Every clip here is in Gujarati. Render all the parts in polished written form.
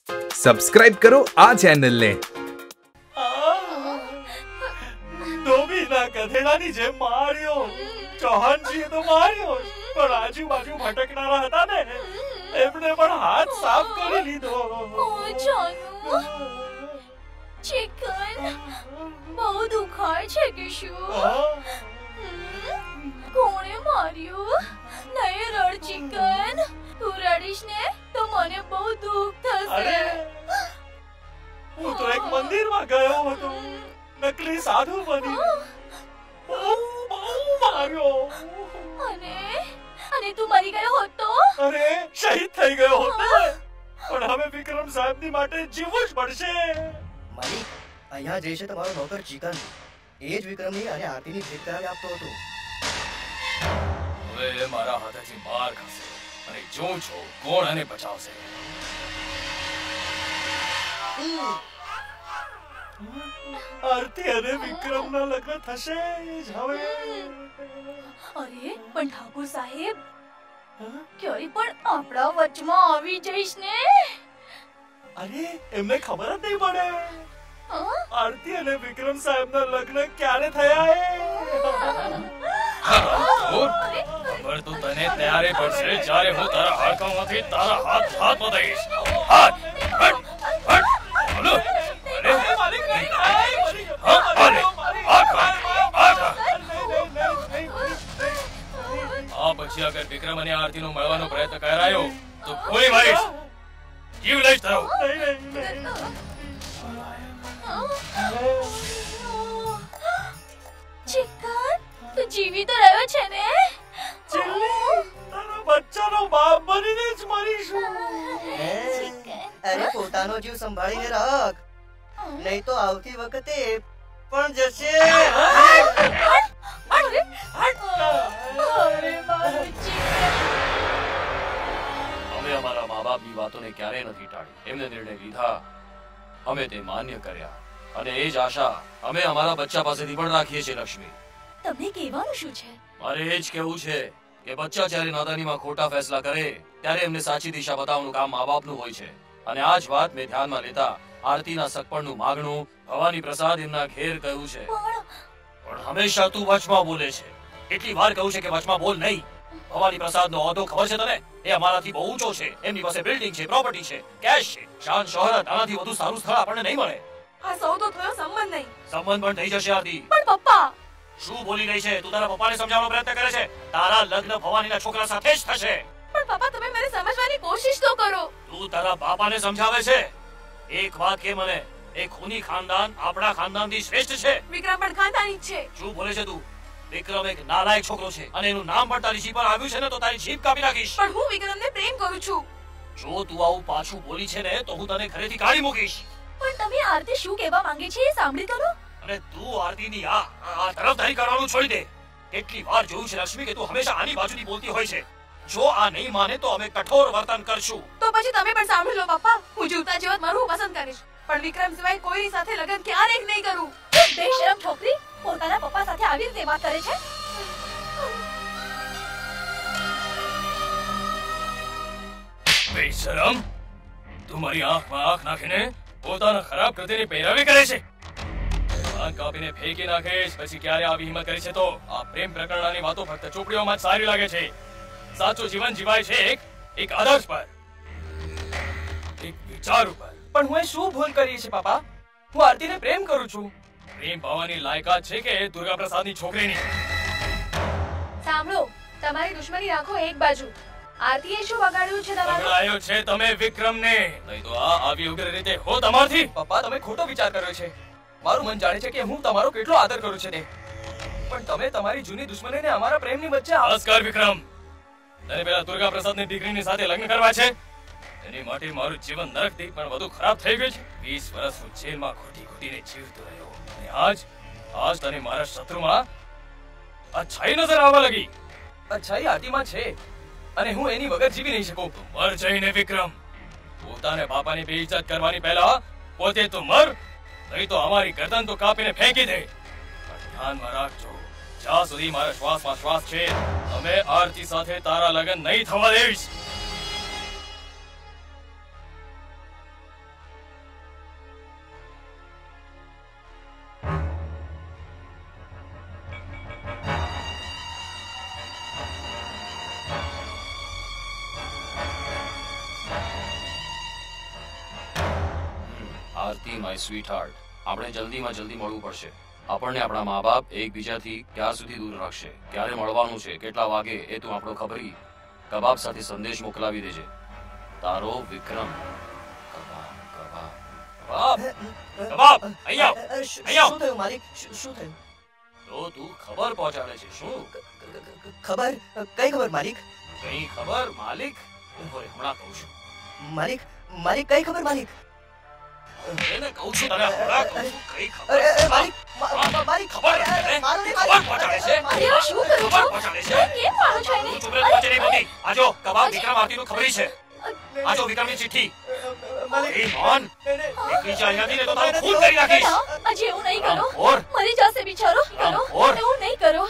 સબસ્ક્રાઇબ કરો આ ચેનલને. ધોબીના ગધેડાની જેમ માર્યો. ચૌહાણજીએ તો માર્યો, પણ આજુબાજુ ભટકનારા હતા ને એમને પણ હાથ સાફ કરી લીધો. ચિકન બહુ દુખાય છે કે શું? કોણે માર્યું? નહીં રડ ચિકન, તું રડીશ ને તો મને બહુ દુઃખ થશે. હું તો એક મંદિરમાં ગયો હતો, નકલી સાધુ બની બહુ માર્યો. અને તું મરી ગયો હોત તો? અરે શહીદ થઈ ગયો હોત, પણ હવે વિક્રમ સાહેબની માટે જીવવું જ પડશે. માલિક, અહીંયા જે છે તમારો નોકર ચિકન, એ જ વિક્રમની અને આરતીની ભેટ કરાવી આપતો હતો. હવે મારા હાથેથી માર ખાશે અને જોઉં છું કોણ આને બચાવશે. આરતી અને વિક્રમના લગ્ન થશે જ હવે. અરે પણ ઠાકોર સાહેબ, ક્યારે પણ આપણા વચમાં આવી જઈશ ને? અરે એમને ખબર જ નહીં પડે આરતી અને વિક્રમ સાહેબના લગ્ન ક્યારે થયા. ખબર તો તને ત્યારે પડશે જ્યારે હું તારા હાડકામાંથી તારા હાથ બતાવીશ. હાથ પછી અગર વિક્રમ અને આરતી નો મળવાનો પ્રયત્ન કરાયો તો ગોળી મારીશ. જીવ લઈશ તારો. ચિકન, તું જીવી તો રહ્યો છે ને? તારા બચ્ચાનો બાપ બનીને જ મરીશું. અરે પોતાનો જીવ સંભાળીને રાખ, નહીં તો આવતી વખતે પણ જશે. અમે અમારા મા બાપની વાતોને ક્યારેય નથી ટાળી. એમને નિર્ણય લીધા, અમે તે માન્ય કર્યા, અને એ જ આશા અમે અમારા બચ્ચા પાસેથી પણ રાખીએ છીએ. લક્ષ્મી, તમને કહેવાનું શું છે? મારે એ જ કહેવું છે કે બચ્ચા જ્યારે નાદાનીમાં ખોટા ફેસલા કરે ત્યારે એમને સાચી દિશા બતાવવાનું કામ મા બાપનું હોય છે. અને આ જ વાત મેં ધ્યાનમાં લેતા આરતીના સગપણનું માગણું ભવાની પ્રસાદ એમના ઘેર કહ્યું છે. પણ હંમેશા તું વચમાં બોલે છે. કેટલી વાર કહ્યું છે કે વચમાં બોલ નહીં. ભવાની પ્રસાદનો ઓહદો ખબર છે તને? એ અમારાથી બહુ ઊંચો છે. એમની પાસે બિલ્ડિંગ છે, પ્રોપર્ટી છે, કેશ છે, શાન શોહરત. આનાથી વધુ સારું સ્થળ આપણને નહીં મળે. આ સૌ તો થયો સંબંધ નહીં. સંબંધ પણ થઈ જશે આરતી. પણ પપ્પા, શું બોલી રહી છે તું? તારા પપ્પાને સમજાવવાનો પ્રયત્ન કરે છે. તારા લગ્ન ભવાનીના છોકરા સાથે જ થશે. પણ પપ્પા, તમે મને સમજવાની કોશિશ તો કરો. તું તારા બાપાને સમજાવે છે. એક વાત કે મને, એ ખૂની ખાનદાન આપણા ખાનદાનથી શ્રેષ્ઠ છે. વિક્રમ પણ ખાનદાની જ છે. શું બોલે છે તું? વિક્રમ એક નાલાયક છોકરો છે અને એનું નામ પણ તારી જીભ પર આવ્યું છે ને તો તારી જીભ કાપી નાખીશ. પણ હું વિક્રમને પ્રેમ કરું છું. જો તું આવું પાછું બોલી છે ને તો હું તને ઘરેથી કાઢી મૂકીશ. પણ તમે આરતી શું કહેવા માંગે છે એ સાંભળી તો લો. અને તું આરતીની આ તરફદારી કરવાનું છોડી દે. કેટલી વાર જોયું છે લક્ષ્મી કે તું હંમેશા આની બાજુની બોલતી હોય છે. જો આ નહીં માને તો અમે કઠોર વર્તન કરશું. તો પછી તમે પણ સાંભળી લો પપ્પા, હું જીવતા જીવત મરવું પસંદ કરીશ, પણ વિક્રમ સિવાય કોઈની સાથે લગ્ન ક્યારેય નહીં કરું. બેશરમ છોકરી પોતાના પપ્પા સાથે આવી રીતે વાત કરે છે. બેશરમ, તું મારી આંખમાં આંખ નાખીને પોતાના ખરાબ કૃત્યની પેરવી કરે છે. આંખ કાપીને ફેંકી નાખીશ. પછી ક્યારે આવી હિંમત કરી છે? તો આ પ્રેમ પ્રકરણની વાતો ફક્ત ચોપડીઓમાં જ સારી લાગે છે. સાચું જીવન જીવાય છે એક આદર્શ પર, એક વિચાર ઉપર. પણ હું શું ભૂલ કરી છે પાપા? હું આરતીને પ્રેમ કરું છું. પ્રેમ ભાવવાની લાયકાત છે કે દુર્ગા પ્રસાદની છોકરીની? સાંભળો, તમારી દુશ્મની રાખો એક બાજુ. આરતીએ શું બગાડ્યું છે તમારું? બગાડ્યો છે તમે વિક્રમને, નહીં તો આ આવી ઉગ્ર રીતે હો તમારથી. પપ્પા, તમે ખોટો વિચાર કર્યો છે. મારું મન જાણે છે કે હું તમારો કેટલો આદર કરું છું તે. પણ તમે તમારી જૂની દુશ્મનીને અમારા પ્રેમની વચ્ચે બસ કર વિક્રમ. તને પેલા દુર્ગા પ્રસાદની દીકરીની સાથે લગ્ન કરવા છે? એની માટે મારું જીવન નરકથી પણ વધુ ખરાબ થઈ ગયું છે. 20 વર્ષ હું જેલમાં ખોટીને જીવતો રહ્યો અને આજ તને મારા શત્રુમાં અચ્છાઈ નજર આવવા લાગી. અચ્છાઈ આરતીમાં છે અને હું એની વગર જીવી નહીં શકું. તું મર જઈને વિક્રમ. પોતાને બાપાની બેઇજ્જત કરવાની પહેલા પોતે તો મર, નહીં તો અમારી ગરદન તો કાપીને ફેંકી દે. ધ્યાનમાં રાખજો, જ્યાં સુધી મારા શ્વાસમાં શ્વાસ છે અમે આરતી સાથે તારા લગ્ન નહીં થવા દઈશ. આરતી માય સ્વીટહાર્ટ, આપણે જલ્દીમાં જલ્દી મળવું પડશે. આપણને આપણા મા બાપ એકબીજાથી ક્યાં સુધી દૂર રાખશે, ક્યારે મળવાનું છે, કેટલા વાગે, એ તું આપણો ખબરી કબાબ સાથે સંદેશ મોકલાવી દેજે. તારો વિક્રમ. કબાબ કબાબ કબાબ કબાબ. અહીંયા શું થયું માલિક? શું થયું? તો તું ખબર પહોંચાડે છે શું? ખબર? કઈ ખબર માલિક? કઈ ખબર માલિક? હમણાં કહું છું માલિક. માલિક કઈ ખબર માલિક? એને કહું છું તને હમણાં કહું છું. કઈ ખબર? માલિક માલિક ખબર મારો ને ખબર પહોંચાડે છે. અરે આ શું કરો ખબર છો? પહોંચાડે છે. કેમ મારો છો એને? તું ચૂપ રહે, વચ્ચે નહીં બોલતી. આજો કબાબ વિક્રમ આરતીનું ખબરી છે. આજો વિક્રમની ચિઠ્ઠી. માલિક એ મોહન, એકલી ચાલ નથી ને તો તારું ખૂન કરી નાખીશ. બેટા, અજી એવું નહીં કરો. ઓર મરી જશે બિચારો. કરો ઓર. એવું નહીં કરો.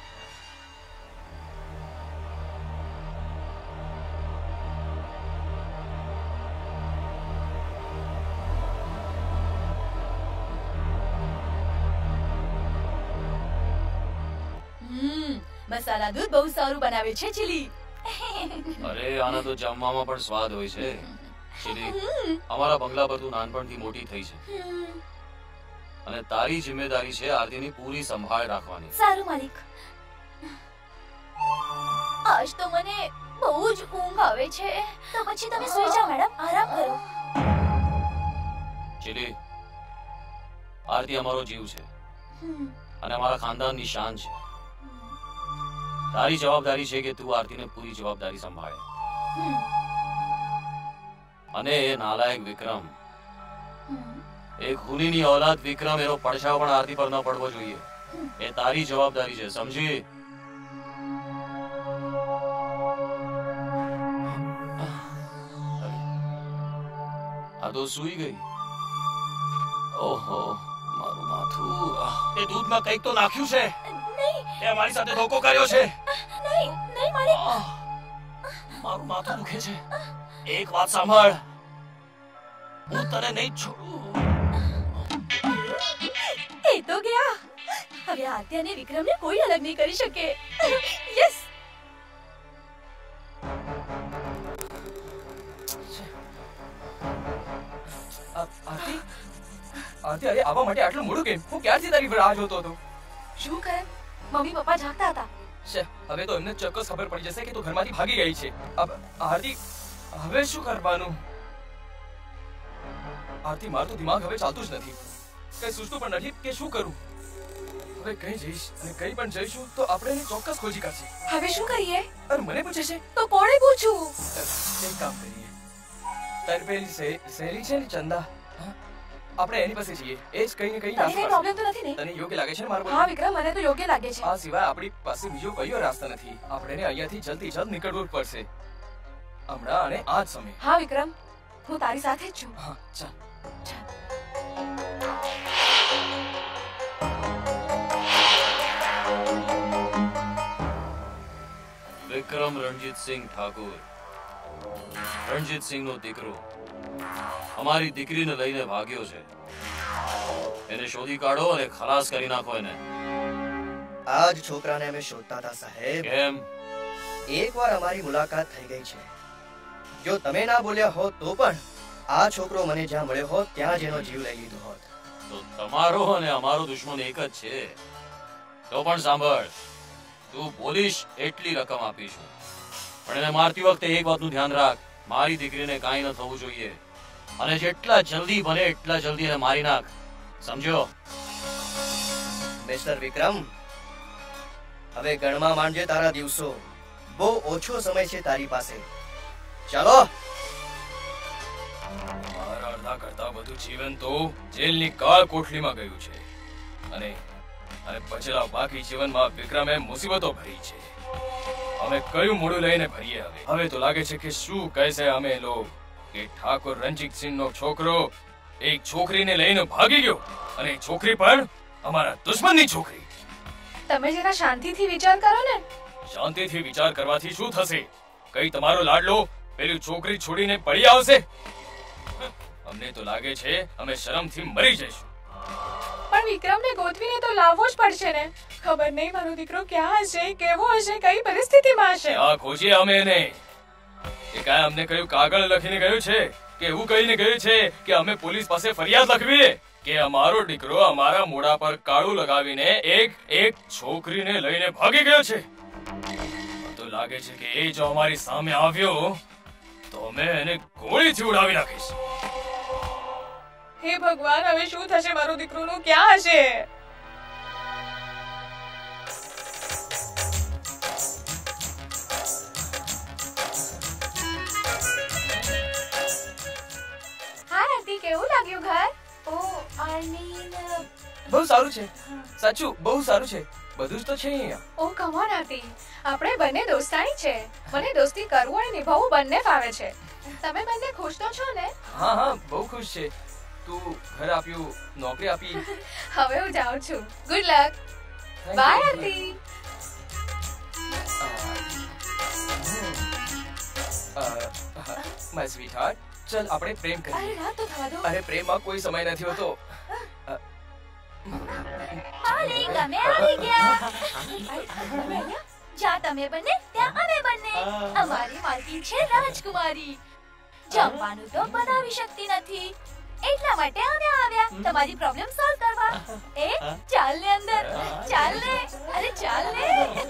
મસાલા દૂધ બહુ સારું બનાવે છે ચીલી. અરે આના તો જમવામાં પણ સ્વાદ હોય છે. ચીલી, અમારા બંગલા પર તું નાનપણથી મોટી થઈ છે અને તારી જિમ્મેદારી છે આરતીની પૂરી સંભાળ રાખવાની. સારું માલિક. આજ તો મને બહુ જ ઊંઘ આવે છે. તો પછી તમે સૂઈ જાઓ મેડમ, આરામ કરો. ચીલી, આરતી અમારો જીવ છે અને અમારા ખાનદાનની શાન છે. તારી જવાબદારી છે કે તું આરતીને પૂરી જવાબદારી સંભાળે. અને એ નાલાયક વિક્રમ, એ ખૂનીની ઔલાદ વિક્રમ, એનો પડછાયો પણ આરતી પર ન પડવો જોઈએ. એ તારી જવાબદારી છે, સમજી? આ તો સૂઈ ગઈ. ઓહો, મારું માથું. તે દૂધમાં કંઈક તો નાખ્યું છે. નહીં તે અમારી સાથે ધોકો કર્યો છે. નહીં નહીં માલિક. મારું માથું દુખે છે. એક વાત સાંભળ, હું તને નહીં છોડું. એ તો ગયા. હવે આદ્ય અને વિક્રમને કોઈ અલગ નહીં કરી શકે. યસ. આરતી આરતી, અરે આવવા માટે આટલું મોડું કેમ? હું ક્યારથી તારી રાહ જોતો હતો. શું કરે? મમ્મી પપ્પા જાગતા હતા. છે હવે તો એમને ચોક્કસ ખબર પડી જશે કે તું ઘરમાંથી ભાગી ગઈ છે. આરતી, હવે શું કરવાનું? આરતી, મારું તો દિમાગ હવે ચાલતું જ નથી. કઈ સૂચતું પણ નથી કે શું કરું. હવે કઈ જઈશ અને કઈ પણ જઈશું તો આપણે એને ચોક્કસ ખોજી કાઢશે. હવે શું કરીએ? અરે મને પૂછે છે. તો કોણે પૂછું? એક કામ કરીએ, તારી પેલી સહેલી છે ને ચંદા, આપણે એની પાસે જઈએ. એ જ કઈ ને કઈ તને કઈ પ્રોબ્લેમ તો નથી ને? તને યોગ્ય લાગે છે ને મારું? હા વિક્રમ, મને તો યોગ્ય લાગે છે. આ સિવાય આપણી પાસે બીજો કયો રસ્તો નથી. આપણે અહીંયાથી જલ્દી જલ્દ નીકળવું પડશે હમણાં અને આ જ સમય. હા વિક્રમ, હું તારી સાથે જ છું. હા ચાલ. વિક્રમ રણજીતસિંહ ઠાકુર, રણજીતસિંહનો દીકરો, અમારી દીકરીને લઈને ભાગ્યો છે. એને શોધી કાઢો અને ખલાસ કરી નાખો એને. આ જ છોકરાને અમે શોધતા હતા સાહેબ. કેમ? એકવાર અમારી મુલાકાત થઈ ગઈ છે. જો તમે ના બોલ્યા હોત તો પણ આ છોકરો મને જ્યાં મળ્યો હોત ત્યાં જ એનો જીવ લઈ લીધો હોત. તો તમારો અને અમારો દુશ્મન એક જ છે. તો પણ સાંભળ, તું બોલીશ એટલી રકમ આપીશું, પણ એને મારતી વખતે એક વાતનું ધ્યાન રાખ, મારી દીકરીને કાંઈ ન થવું જોઈએ અને જેટલા જલ્દી બને એટલા જલ્દી એને મારી નાખ, સમજ્યો? મિસ્ટર વિક્રમ, હવે ગણમાં માંડજે તારા દિવસો. બહુ ઓછો સમય છે તારી પાસે. ચાલો. મારા અડધા કરતા વધુ જીવન તો જેલની કાળ કોઠલીમાં ગયું છે અને બચેલા બાકી જીવનમાં વિક્રમે મુસીબતો ભરી છે. અમે કયું મોડું લઈને ભરીએ? હવે તો લાગે છે કે શું કહેશે અમે લોકો કે ઠાકોર રણજીતસિંહનો છોકરો એક છોકરીને લઈને ભાગી ગયો અને છોકરી પણ અમારા દુશ્મનની છોકરી. તમે જરા શાંતિથી વિચાર કરો ને. શાંતિથી વિચાર કરવાથી શું થશે? કઈ તમારો લાડલો પેલી છોકરી છોડીને પડી આવશે? અમને તો લાગે છે અમે શરમથી મરી જઈશું. પણ વિક્રમને ગોતવીને તો લાવવો જ પડશે ને. ખબર નહીં મારો દીકરો ક્યાં હશે, કેવો હશે, કઈ પરિસ્થિતિમાં હશે. આ ખોજીએ અમે એને. એ કાંઈ અમને કયું કાગળ લખીને ગયું છે કે એવું કહીને ગઈ છે કે અમે પોલીસ પાસે ફરિયાદ લખવીએ કે અમારો દીકરો અમારા મોઢા પર કાળું લગાવીને એક છોકરીને લઈને ભાગી ગયો છે. તો લાગે છે કે એ જો અમારી સામે આવ્યો તો મેં એને ગોળીથી ઉડાવી નાખીશ. હે ભગવાન, હવે શું થશે? મારું દીકરોનું ક્યાં હશે? હા આંટી, કેવું લાગ્યું ઘર? ઓ આર્મીન, બહુ સારું છે, સાચું બહુ સારું છે. બધું જ તો છે અહીંયા. ઓ કમ ઓન આંટી, આપણે બંને દોસ્તાણી છે. મને દોસ્તી કરવું અને નિભાવવું બંને ફાવે છે. તમે બંને ખુશ તો છો ને? હા હા, બહુ ખુશ છે. તું ઘર આપ્યું, નોકરી આપી. હવે હું જાઉં છું. Good luck. Bye aunty. My sweetheart, ચલ આપણે પ્રેમ કરીએ. અરે રાત તો થવા દો. અરે પ્રેમમાં કોઈ સમય નથી હોતો. અરે ગમે આવી ગયા. જ્યાં તમે બંને ત્યાં અમે બંને. અમારી માલકીન છે રાજકુમારી. જમવાનું તો બનાવી શકતી નથી, એટલા માટે અમે આવ્યા તમારી પ્રોબ્લેમ સોલ્વ કરવા. ચાલ ને અંદર, ચાલ ને, અરે ચાલ ને.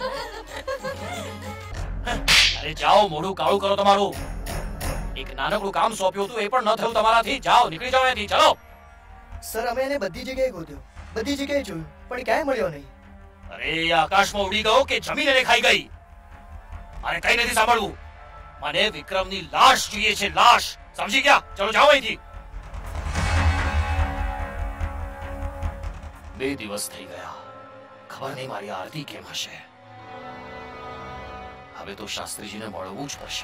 અરે જાઓ, મોઢું કાળું કરો તમારું. એક નાનકડું કામ સોંપ્યું હતું, એ પણ ન થયું તમારાથી. જાઓ, નીકળી જાઓ અહીંથી, ચાલો. સર, અમે એને બધી જગ્યાએ ગોત્યો, બધી જગ્યાએ જોયું, પણ ક્યાંય મળ્યો નહીં. અરે એ આકાશમાં ઉડી ગયો કે જમીન એને ખાઈ ગઈ? મારે કઈ નથી સાંભળવું. મને વિક્રમની લાશ જોઈએ છે, લાશ. સમજી ગયા? ચલો જાઓ અહીંથી. 2 દિવસ થઈ ગયા, ખબર નહીં મારી આરતી કેમ હશે. હવે તો શાસ્ત્રીજીને મળવું જ પડશે.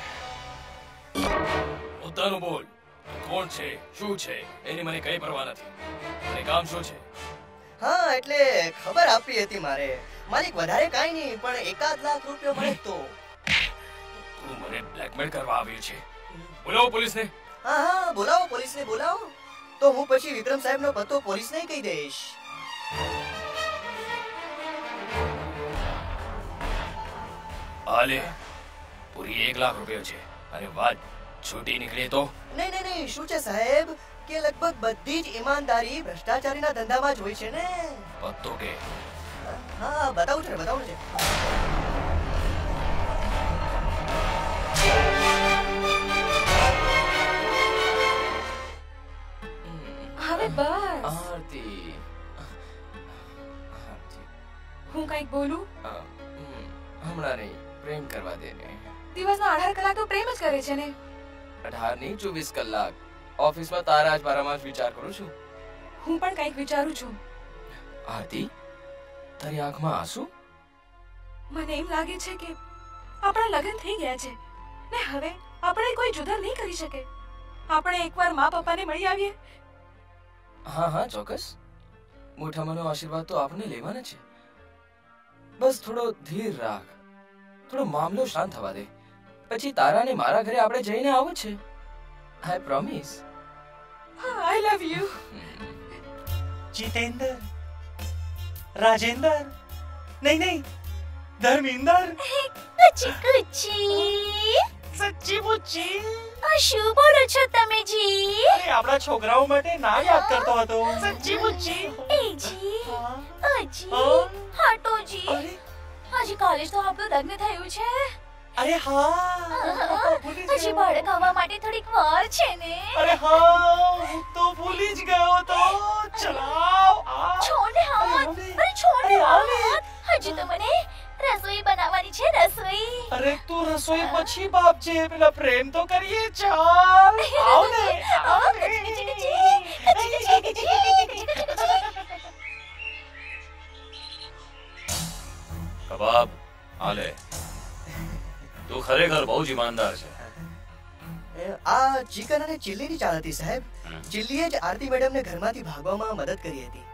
પોતાનું બોલ. કોણ છે, શું છે, એની મને કઈ પરવા નથી. અને કામ શું છે? હા, એટલે ખબર આપવી હતી મારે. માલિક વધારે કાંઈ નહીં, પણ 1 લાખ રૂપિયા મળે તો. તું મને બ્લેકમેલ કરવા આવ્યો છે? બોલાવો પોલીસને. હા હા, બોલાવો પોલીસને, બોલાવો. તો હું પછી વિક્રમ સાહેબનો પત્તો પોલીસને કહી દઈશ. હાલે, પૂરી 1 લાખ રૂપિયા છે. અને વાત છૂટી નીકળે તો? નહીં નહીં નહીં, શું છે સાહેબ કે લગભગ બધી જ ઈમાનદારી ભ્રષ્ટાચારીના ધંધામાં જ હોય છે ને. પત્તો કે? હા, બતાવું છે, બતાવું છે. હવે બસ. આરતી, હું કંઈક બોલું? હમણાં નહીં, પ્રેમ કરવા દે ને. દિવસમાં 18 કલાક તો પ્રેમ જ કરે છે ને. 18 નહીં, 24 કલાક ઓફિસમાં તારા જ બારામાં જ વિચાર કરું છું. હું પણ કંઈક વિચારું છું. આરતી, તારી આંખમાં આંસુ? મને એમ લાગે છે કે આપણા લગ્ન થઈ ગયા છે ને હવે આપણે કોઈ જુદા નહીં કરી શકે. આપણે એકવાર મા પપ્પાને મળી આવીએ. હા હા, ચોક્કસ. મોટામાંનો આશીર્વાદ તો આપણે લેવાના છે. બસ થોડો ધીર રાખ, થોડો મામલો શાંત થવા દે, પછી તારાને મારા ઘરે આપણે જઈને આવું છે. I promise. I love you. Jitendra, Rajendra, नहीं नहीं, धर्मेंद्र. કુચી કુચી. सच्ची मुच्ची. આ શું બોલો છો તમે જી? અરે આપણા છોકરાઓ માટે ના યાદ કરતો હતો. સચ્ચી મુચ્ચી. એ જી, અજી, હા? હાટો જી. અરે હજી કોલેજ તો આપણું લગ્ન થયું છે. અરે હા, ભૂલી જ હજી ગયો. બાળક આવવા માટે થોડીક વાર છે ને. અરે હા, હું તો ભૂલી જ ગયો તો. ચલાવ આ. છોડ ને હાથ. અરે, અરે છોડ ને અરે, આને. હાથ. હજી તો મને રસોઈ બનાવવાની છે, રસોઈ. અરે તું રસોઈ પછી બાપ છે, પેલા પ્રેમ તો કરીએ. ચાલ આવ ને, આવ ને. કચી કચી કચી કચી કચી કચી. કબાબ, હાલે. તું ખરેખર બહુ જ ઈમાનદાર છે. આ ચિકન અને ચીલ્લીની ચાલ હતી સાહેબ. ચીલ્લીએ જ આરતી મેડમને ઘરમાંથી ભાગવામાં મદદ કરી હતી.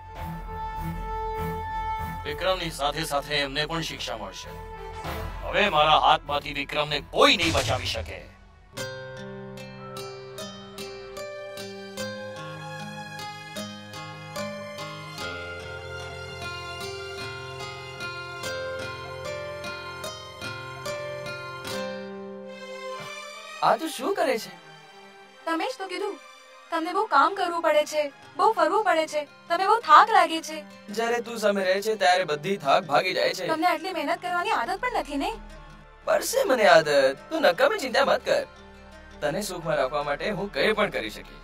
વિક્રમની સાથે સાથે એમને પણ શિક્ષા મળશે. હવે મારા હાથમાંથી વિક્રમને કોઈ નહીં બચાવી શકે. આ તું શું કરે છે? તમે જ તો કીધું તમને બહુ કામ કરવું પડે છે, બહુ ફરવું પડે છે, તમે બહુ થાક લાગે છે. જ્યારે તું સામે રહે છે ત્યારે બધી થાક ભાગી જાય છે. તમને આટલી મહેનત કરવાની આદત પણ નથી ને. પડશે મને આદત. તું નકામી ચિંતા મત કર. તને સુખમાં રાખવા માટે હું કંઈ પણ કરી શકીશ.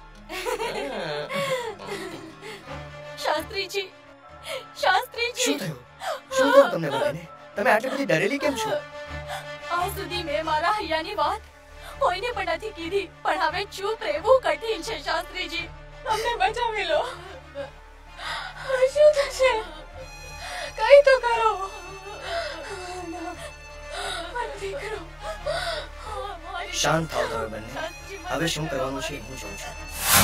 શાસ્ત્રીજી, શાસ્ત્રીજી, શું થયું? શું થયું તમને બંનેને? તમે આટલી બધી ડરેલી કેમ છો? આજ સુધી મેં મારા હૈયાની વાત કોઈને પણ નથી કીધી, પણ હવે ચૂપ રહેવું કઠિન છે. શાસ્ત્રીજી, અમને બચાવી લો. શું થશે? કઈ તો કરો. શાંત થાઓ તમે બંને. હવે શું કરવાનું છે હું જોઉં છું.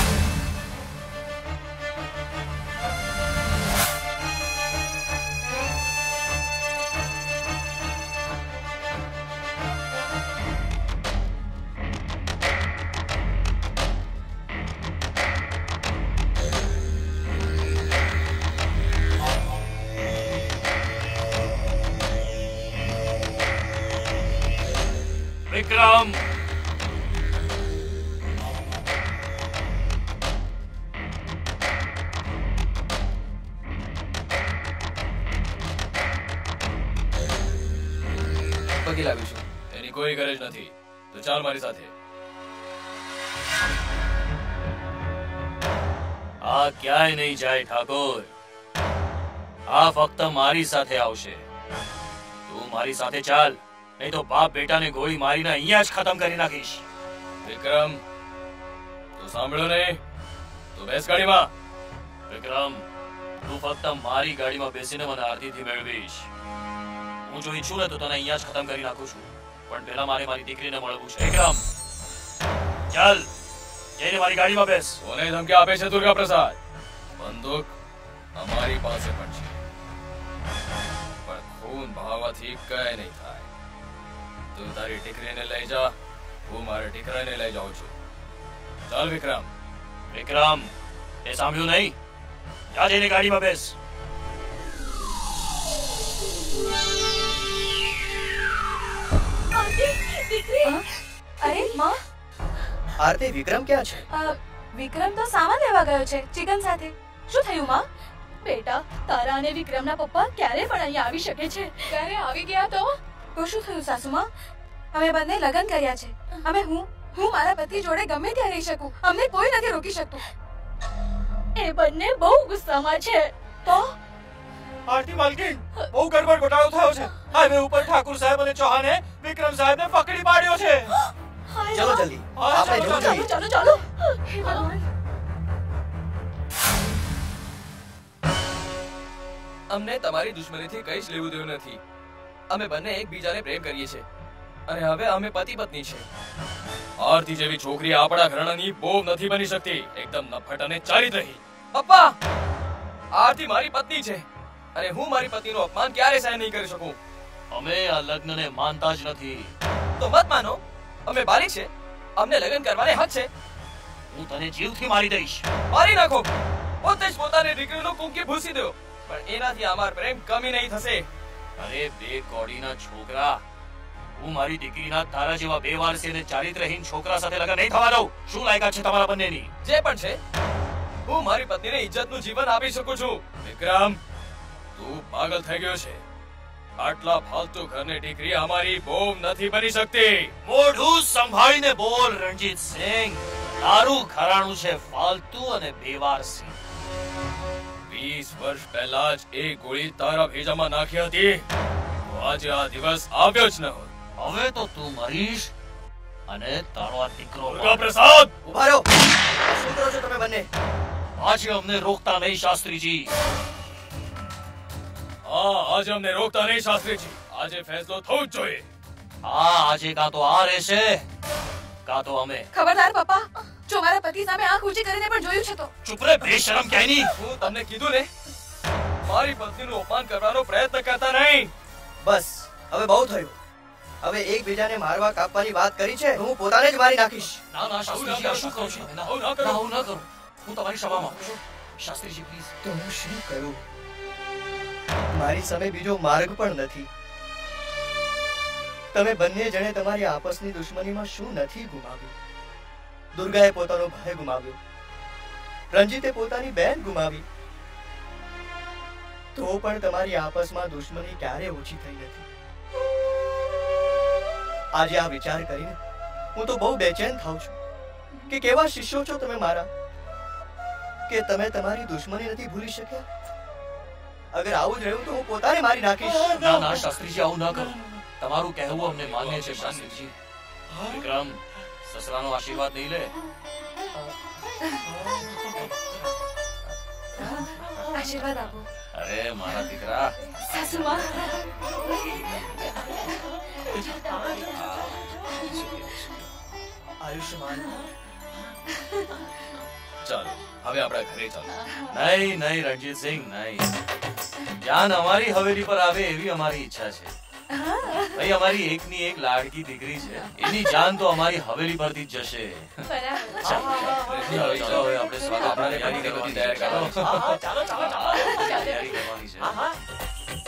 વિક્રમ, પગે લાગુ છું. એની કોઈ ગરજ નથી. તો ચાલ મારી સાથે. આ ક્યાંય નહીં જાય ઠાકોર. આ ફક્ત મારી સાથે આવશે. તું મારી સાથે ચાલ, નહીં તો બાપ બેટાને ગોળી મારીને અહીંયા જ ખતમ કરી નાખીશ. વિક્રમ, તું સાંભળ્યો નહીં? તું બેસ ગાડીમાં. વિક્રમ, તું ફક્ત મારી ગાડીમાં બેસીને મને આરતીથી મેળવીશ. હું જો ઈચ્છું ને તો તને અહીંયા જ ખતમ કરી નાખું છું, પણ પહેલા મારે મારી દીકરીને મળવું છે. વિક્રમ, ચાલ જઈને મારી ગાડીમાં બેસ. કોને ધમકી આપે છે દુર્ગા પ્રસાદ? બંદૂક અમારી પાસે પણ છે, પણ ખૂન બહાવવાથી કઈ નહીં થાય. તું તારી દીકરીને લઈ જા, હું મારા દીકરાને લઈ જાઉં છું. ચાલ વિક્રમ. વિક્રમ, એ સાંભળ્યું નહીં? જા જઈને ગાડીમાં બેસ. અરે માં, આરતી, વિક્રમ ક્યાં છે? વિક્રમ તો સામાન લેવા ગયો છે ચિકન સાથે. શું થયું માં? બેટા, તારા અને વિક્રમના પપ્પા ક્યારે પણ અહીંયા આવી શકે છે. ક્યારે આવી ગયા તો શું થયું સાસુમાં? અમે બંને લગ્ન કર્યા છે. હું મારા પતિ જોડે ગમે ત્યાં રહી શકું. અમને કોઈ નથી રોકી શકતું. એ બંને બહુ ગુસ્સામાં છે. તો આરતી માલકીન, બહુ ગડબડ ગોટાળો થયો છે. હાઈવે ઉપર ઠાકુર સાહેબ અને ચૌહાણે વિક્રમ સાહેબને પકડી પાડ્યો છે. ચલો જલ્દી, હા, આપણે ચલો, જવું જોઈએ. ચાલો ચાલો. હે ભગવાન. અમને તમારી દુશ્મનીથી કંઈ જ લેવું દેવું નથી. અમે બંને એકબીજાને પ્રેમ કરીએ છીએ અને હવે અમે પતિ પત્ની છે. આરતી જેવી છોકરી આપણા ઘરાણાની બહુ નથી બની શકતી. એકદમ નફટ અને ચારિત્ર રહી. પપ્પા, આરતી મારી પત્ની છે અને હું મારી પત્નીનું અપમાન ક્યારે સહન નહીં કરી શકું. અમે આ લગ્નને માનતા જ નથી. તો મત માનો, અમે બાલિક છે, અમને લગ્ન કરવાને હક છે. હું તને જીવથી મારી દઈશ. મારી નાખો, પોતે જ પોતાની દીકરીનું કુંકી ભૂસી દો, પણ એનાથી અમાર પ્રેમ કમી નહીં થશે. અરે બે કોડીના છોકરા, હું મારી દીકરીના તારા જેવા બેવારસી અને ચારિત્રહીન છોકરા સાથે લગ્ન નહીં થવા દઉં. શું લાયકાત છે તમારા બંનેની? જે પણ છે, હું મારી પત્નીને ઇજ્જતનું જીવન આપી શકું છું. વિક્રમ, તું પાગલ થઈ ગયો છે. આટલા ફાલતુ ઘરની દીકરી અમારી બહુ નથી બની શકતી. મોઢું સંભાળીને બોલ રણજીત સિંહ. તારું ઘરાણું છે ફાલતુ અને બેવારસી. 20 વર્ષ પહેલા જ એ ગોળી તારા ભેજામાં નાખી હતી, તો આજે આ દિવસ આવ્યો જ ન હોત. હવે તો તું મરીશ અને તારો આ દીકરો દુર્ગા પ્રસાદ, ઉભા રહો. શું કરો છો તમે બંને? આજે અમને રોકતા નહીં શાસ્ત્રીજી. આજે અમને રોકતા નહીં શાસ્ત્રીજી. આજે ફેસલો થવું જ જોઈએ. આજે કાં તો આ રહેશે કાં તો અમે. ખબરદાર પપ્પા, જો મારા પતિ સામે આંખ ઊંચી કરીને પણ જોયું છે તો. ચૂપ રે બેશરમ ક્યાંયની. હું તમને કીધું ને, મારી પત્નીનું અપમાન કરવાનો પ્રયત્ન કરતા નહીં. બસ, હવે બહુ થયું. હવે એકબીજાને મારવા કાપવાની વાત કરી છે તો હું પોતાને જ મારી નાખીશ. ના ના શાસ્ત્રીજી, આ શું કરો છો? ના, આવું ના કરો. આવું ન કરો. હું તમારી સભામાં છું. શાસ્ત્રીજી પ્લીઝ. તો હું શું કરું? મારી સામે બીજો માર્ગ પણ નથી. તમે બંને જણે તમારી આપસની દુશ્મનીમાં શું નથી ગુમાવ્યું? દુર્ગાએ પોતાનો ભાઈ ગુમાવ્યો, રંજીતે પોતાની બહેન ગુમાવી, તો પણ તમારી આપસમાં દુશ્મની ક્યારે ઓછી થઈ નથી. આજે આ વિચાર કરીને હું તો બહુ બેચેન થાઉં છું કે કેવા શિષ્યો છો તમે મારા, કે તમે તમારી દુશ્મની નથી ભૂલી શક્યા. અગર આવું જ રહ્યું તો હું પોતાને મારી નાખીશ. ના ના શાસ્ત્રીજી, આવું ન કરો. તમારું કહેવું અમને માન્ય છે શાસ્ત્રીજી. વિક્રમ, સસરાનો આશીર્વાદ નહીં લે. આશીર્વાદ આપો. અરે મારા દીકરા. સાસુમા. આયુષ્યમાન. ચાલો હવે આપણા ઘરે ચાલો. નહીં નહીં રણજીતસિંહ, નહીં. જાન અમારી હવેલી પર આવે એવી અમારી ઈચ્છા છે. ભાઈ, અમારી એકની એક લાડકી દીકરી છે, એની જાન તો અમારી હવેલી પરથી જ જશે. ચાલો હવે આપણે સ્વાગત આપણાને તૈયારી બધી કરવાની તૈયાર કરો. તૈયારી કરવાની છે.